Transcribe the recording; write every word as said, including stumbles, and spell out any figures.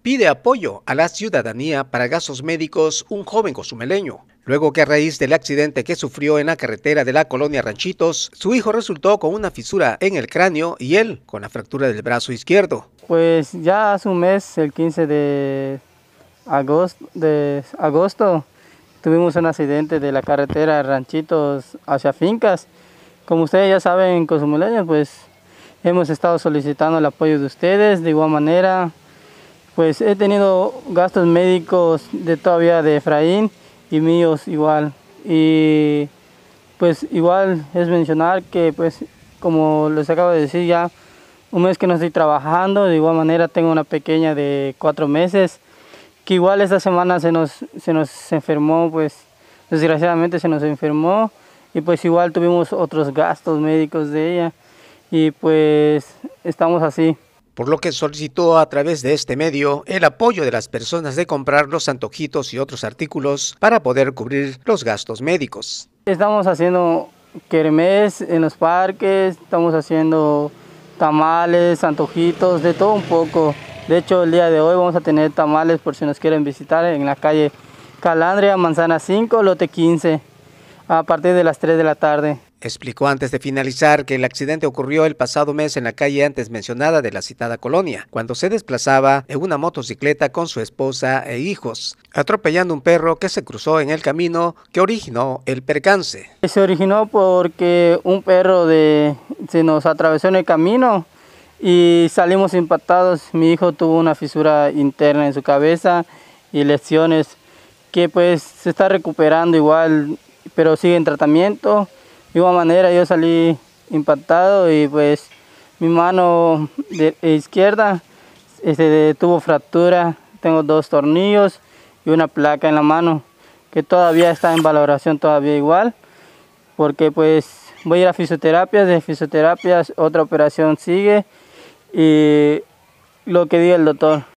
Pide apoyo a la ciudadanía para gastos médicos un joven cozumeleño, luego que a raíz del accidente que sufrió en la carretera de la colonia Ranchitos, su hijo resultó con una fisura en el cráneo y él con la fractura del brazo izquierdo. Pues ya hace un mes, el quince de agosto, de agosto tuvimos un accidente de la carretera Ranchitos hacia Fincas. Como ustedes ya saben, cozumeleños, pues hemos estado solicitando el apoyo de ustedes. De igual manera, pues he tenido gastos médicos de todavía de Efraín y míos igual. Y pues igual es mencionar que, pues como les acabo de decir, ya un mes que no estoy trabajando. De igual manera tengo una pequeña de cuatro meses que igual esta semana se nos, se nos enfermó, pues desgraciadamente se nos enfermó. Y pues igual tuvimos otros gastos médicos de ella y pues estamos así. Por lo que solicitó a través de este medio el apoyo de las personas de comprar los antojitos y otros artículos para poder cubrir los gastos médicos. Estamos haciendo kermés en los parques, estamos haciendo tamales, antojitos, de todo un poco. De hecho, el día de hoy vamos a tener tamales por si nos quieren visitar en la calle Calandria, Manzana cinco, lote quince. A partir de las tres de la tarde. Explicó antes de finalizar que el accidente ocurrió el pasado mes en la calle antes mencionada de la citada colonia, cuando se desplazaba en una motocicleta con su esposa e hijos, atropellando un perro que se cruzó en el camino que originó el percance. Se originó porque un perro de, se nos atravesó en el camino y salimos impactados. Mi hijo tuvo una fisura interna en su cabeza y lesiones que pues se está recuperando igual, pero sigue en tratamiento. De igual manera yo salí impactado y pues mi mano de izquierda este, tuvo fractura, tengo dos tornillos y una placa en la mano que todavía está en valoración todavía igual, porque pues voy a ir a fisioterapia, de fisioterapia otra operación sigue y lo que diga el doctor.